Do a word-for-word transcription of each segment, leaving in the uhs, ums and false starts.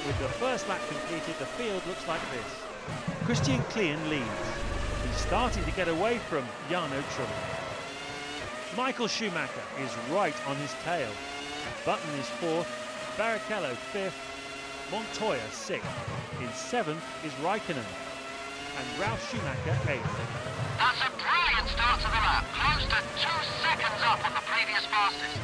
With the first lap completed, the field looks like this. Christian Klien leads. He's starting to get away from Jarno Trulli. Michael Schumacher is right on his tail. Button is fourth, Barrichello fifth, Montoya sixth. In seventh is Raikkonen, and Ralf Schumacher eighth. That's a brilliant start to the lap, close to two seconds up on the previous fastest.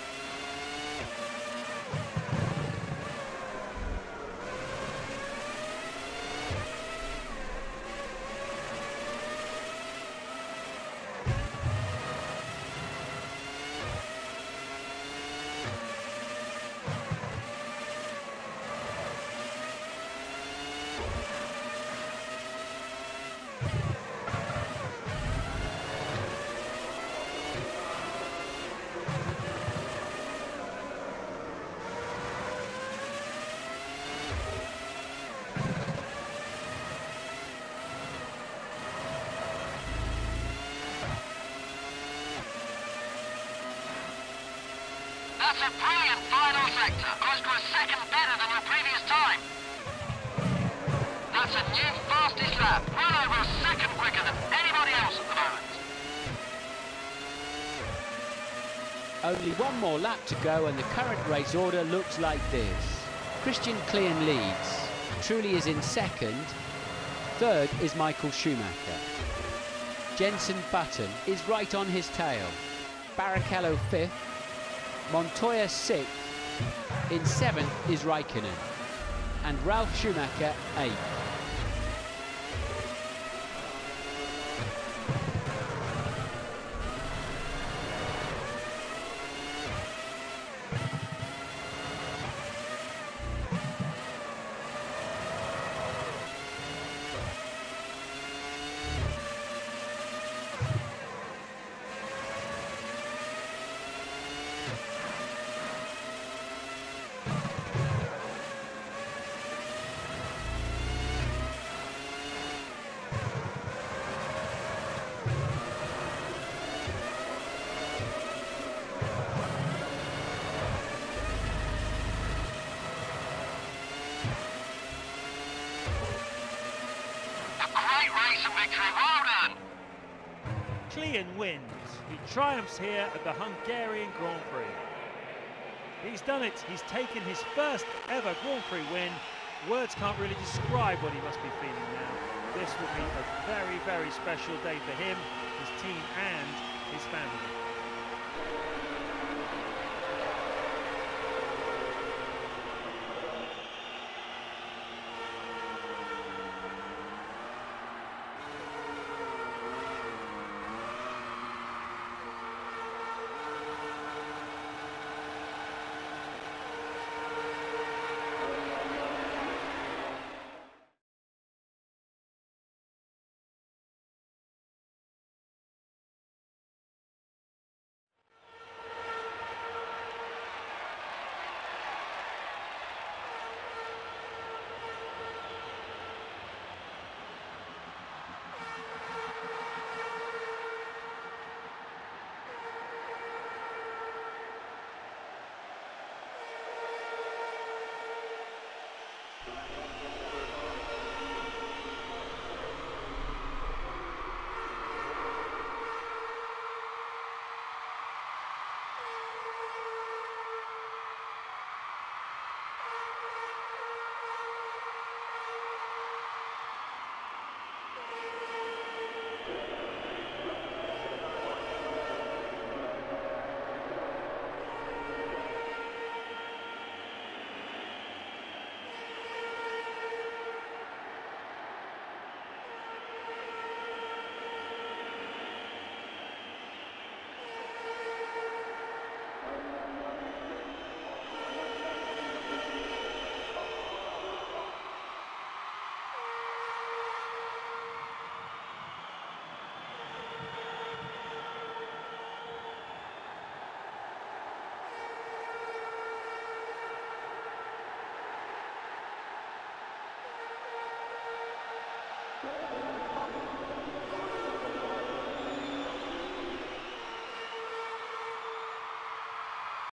That's a brilliant final sector, close to a second better than your previous time. That's a new fastest lap, well over a second quicker than anybody else at the moment. Only one more lap to go and the current race order looks like this. Christian Klien leads. Trulli is in second. Third is Michael Schumacher. Jenson Button is right on his tail. Barrichello fifth. Montoya sixth, in seventh is Raikkonen, and Ralf Schumacher eighth. Klien wins. He triumphs here at the Hungarian Grand Prix. He's done it. He's taken his first ever Grand Prix win. Words can't really describe what he must be feeling now. This will be a very, very special day for him, his team and his family.